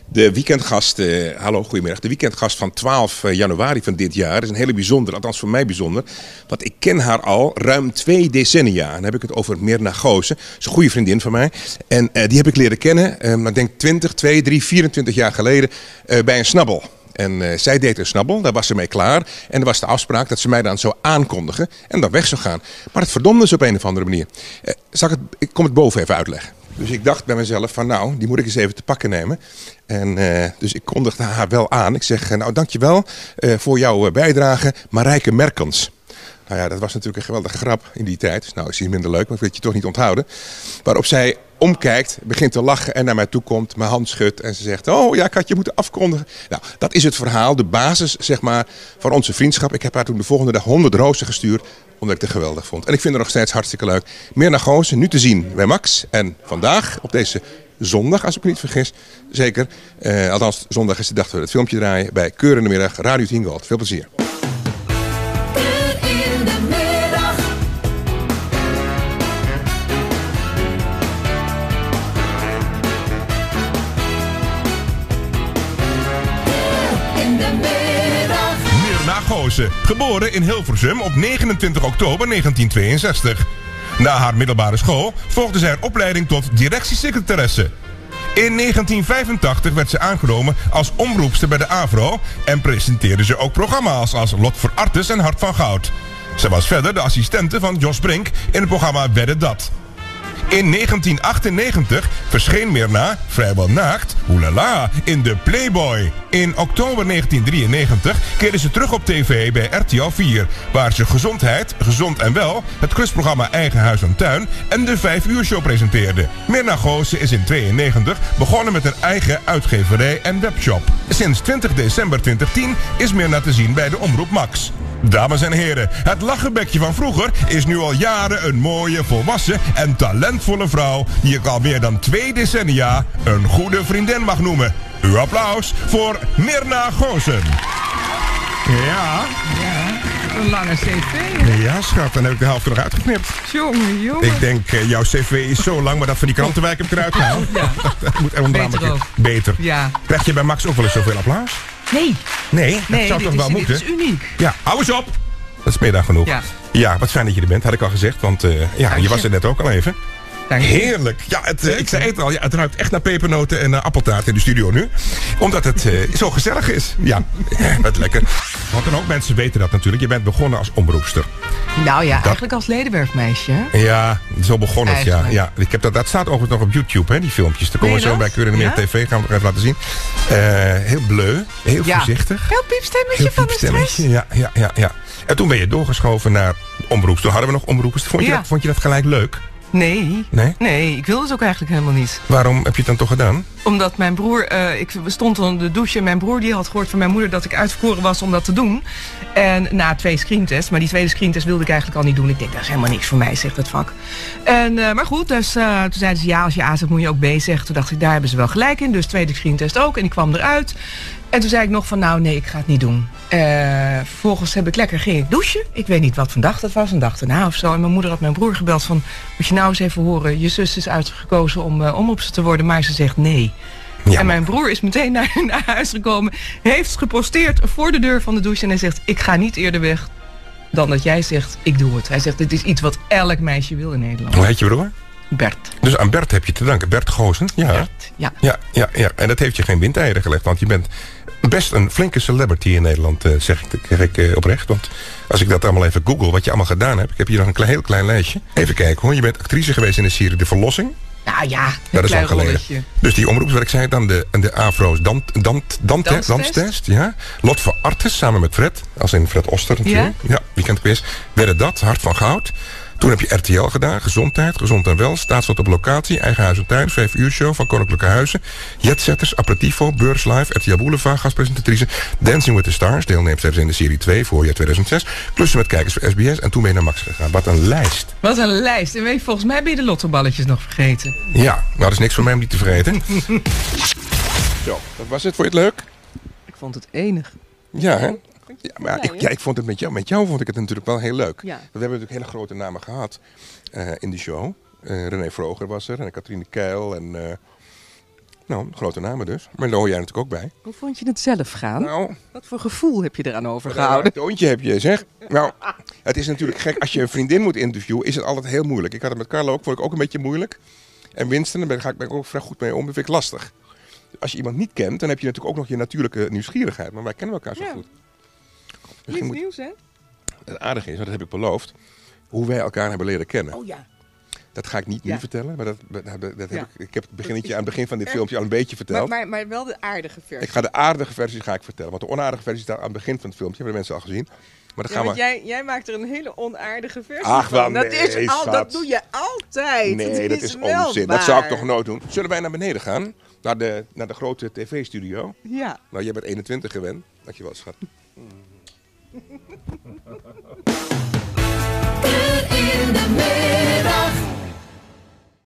De weekendgast, hallo, goedemiddag. De weekendgast van 12 januari van dit jaar is een hele bijzondere, althans voor mij bijzonder. Want ik ken haar al ruim 2 decennia. En dan heb ik het over Myrna Goossen. Dat is een goede vriendin van mij. En die heb ik leren kennen, ik denk 20, 2, 3, 24 jaar geleden bij een snabbel. En zij deed een snabbel, daar was ze mee klaar. En er was de afspraak dat ze mij dan zou aankondigen en dan weg zou gaan. Maar het verdomde ze op een of andere manier. Ik kom het boven even uitleggen. Dus ik dacht bij mezelf van nou, die moet ik eens even te pakken nemen. En dus ik kondigde haar wel aan. Ik zeg nou dankjewel voor jouw bijdrage Marijke Merkens. Nou ja, dat was natuurlijk een geweldige grap in die tijd. Dus nou is die minder leuk, maar ik wil het je toch niet onthouden. Waarop zij omkijkt, begint te lachen en naar mij toe komt, mijn hand schudt en ze zegt, oh ja, ik had je moeten afkondigen. Nou, dat is het verhaal, de basis zeg maar van onze vriendschap. Ik heb haar toen de volgende dag 100 rozen gestuurd, omdat ik het geweldig vond. En ik vind het nog steeds hartstikke leuk. Myrna Goossen, nu te zien bij Max. En vandaag, op deze zondag, als ik me niet vergis, zeker. Althans, zondag is de dag dat we het filmpje draaien bij Keur in de Middag, Radio 10 Gold. Veel plezier. Goossen, geboren in Hilversum op 29 oktober 1962. Na haar middelbare school volgde zij een opleiding tot directiesecretaresse. In 1985 werd ze aangenomen als omroepster bij de AVRO en presenteerde ze ook programma's als Lot voor Artes en Hart van Goud. Ze was verder de assistente van Jos Brink in het programma Wedde Dat. In 1998 verscheen Myrna, vrijwel naakt, oelala, in de Playboy. In oktober 1993 keerde ze terug op tv bij RTL 4... waar ze Gezondheid, Gezond en Wel, het quizprogramma Eigen Huis en Tuin en de 5 uur show presenteerde. Myrna Goossen is in 1992 begonnen met een eigen uitgeverij en webshop. Sinds 20 december 2010 is Myrna te zien bij de Omroep Max. Dames en heren, het lachenbekje van vroeger is nu al jaren een mooie, volwassen en talentvolle vrouw die ik al meer dan 2 decennia een goede vriendin mag noemen. Uw applaus voor Myrna Goossen. Ja, een lange cv. Ja, schat, dan heb ik de helft er nog uitgeknipt. Jongen. Ik denk, jouw cv is zo lang, maar dat van die krantenwijk heb ik eruit gehaald. Ja. Dat moet er Beter ook. Beter. Ja. Krijg je bij Max ook wel eens zoveel applaus? Nee, dat zou toch wel moeten? Dit is uniek. Ja, hou eens op. Dat is meer dan genoeg. Ja, wat fijn dat je er bent, had ik al gezegd. Want je was er net ook al even. Dank je. Heerlijk. Ja, ik zei het al, het ruikt echt naar pepernoten en appeltaart in de studio nu. Omdat het zo gezellig is. Ja, wat lekker. Want dan ook mensen weten dat natuurlijk. Je bent begonnen als omroepster. Nou ja, eigenlijk als ledenwerfmeisje. Ja, zo begon het, ja. Ik heb dat staat overigens nog op YouTube, hè, die filmpjes. Daar komen we zo bij Keur in de Middag TV, gaan we nog even laten zien. Heel bleu, heel voorzichtig. Heel piepstemmetje van de stress. Ja. En toen ben je doorgeschoven naar omroepster. Toen hadden we nog omroepers. Vond je dat gelijk leuk? Nee, ik wilde het ook eigenlijk helemaal niet. Waarom heb je het dan toch gedaan? Omdat mijn broer, ik stond onder de douche en mijn broer die had gehoord van mijn moeder dat ik uitverkoren was om dat te doen. En na 2 screentests, maar die tweede screentest wilde ik eigenlijk al niet doen. Ik denk, dat is helemaal niks voor mij, zegt het vak. Maar goed, dus toen zeiden ze ja, als je A zegt moet je ook B zeggen. Toen dacht ik, daar hebben ze wel gelijk in. Dus tweede screentest ook en die kwam eruit. En toen zei ik nog van nou nee, ik ga het niet doen. Vervolgens ging ik douchen. Ik weet niet wat voor dag dat was, een dag daarna of zo. En mijn moeder had mijn broer gebeld van, moet je nou eens even horen, je zus is uitgekozen om omroepster te worden, maar ze zegt nee. Ja, en mijn broer is meteen naar huis gekomen, heeft geposteerd voor de deur van de douche en hij zegt, ik ga niet eerder weg dan dat jij zegt, ik doe het. Hij zegt, dit is iets wat elk meisje wil in Nederland. Hoe heet je broer? Bert. Dus aan Bert heb je te danken. Bert Goossen? Ja. Bert, ja. En dat heeft je geen windeieren gelegd. Want je bent best een flinke celebrity in Nederland, zeg ik oprecht. Want als ik dat allemaal even google, wat je allemaal gedaan hebt. Ik heb hier nog een heel klein lijstje. Even kijken hoor. Je bent actrice geweest in de serie De Verlossing. Nou ja, dat is lang geleden. Dus die omroeps, wat ik zei, dan de Afro's Danstest. Ja. Lot voor Artes, samen met Fred. Als in Fred Oster natuurlijk. Ja, weekendquiz. Wedde Dat, Hart van Goud. Toen heb je RTL gedaan, Gezondheid, Gezond en Wel, Staatslot op locatie, Eigen Huis en Tuin, 5 uur show van Koninklijke Huizen, Jetsetters, Aperitivo, Beurs Live, RTL Boulevard, gastpresentatrice, Dancing with the Stars, deelnemster in de serie 2, voorjaar 2006, klussen met kijkers voor SBS en toen ben je naar Max gegaan. Wat een lijst. Wat een lijst. En weet je, volgens mij ben je de lottoballetjes nog vergeten. Ja, nou dat is niks voor mij om die te vergeten. Zo, dat was het. Vond je het leuk? Ik vond het enig. Ja, hè? Ja, maar ik vond het met jou vond ik het natuurlijk wel heel leuk. Ja. We hebben natuurlijk hele grote namen gehad in die show. René Vroger was er en Katrine Keil en Nou, grote namen dus. Maar daar hoor jij natuurlijk ook bij. Hoe vond je het zelf gaan? Nou, Wat voor gevoel heb je eraan overgehouden? een toontje heb je, zeg. Nou, het is natuurlijk gek. Als je een vriendin moet interviewen, is het altijd heel moeilijk. Ik had het met Carlo ook, vond ik ook een beetje moeilijk. En Winston, daar ben ik ook vrij goed mee om. Dat vind ik lastig. Als je iemand niet kent, dan heb je natuurlijk ook nog je natuurlijke nieuwsgierigheid. Maar wij kennen elkaar zo goed. Niets nieuws, hè? Het aardige is, want dat heb ik beloofd, hoe wij elkaar hebben leren kennen. Oh ja. Dat ga ik niet nu vertellen, maar ik heb het beginnetje aan het begin van dit filmpje al een beetje verteld. Maar wel de aardige versie. Ik ga de aardige versie vertellen, want de onaardige versie staat aan het begin van het filmpje, hebben de mensen al gezien. Maar dat gaan we... jij maakt er een hele onaardige versie van. van. Dat doe je altijd. Nee, dat is onzin. Dat zou ik toch nooit doen. Zullen wij naar beneden gaan? Naar de grote tv-studio? Ja. Nou, jij bent 21 gewend. Dankjewel, schat. In de middag.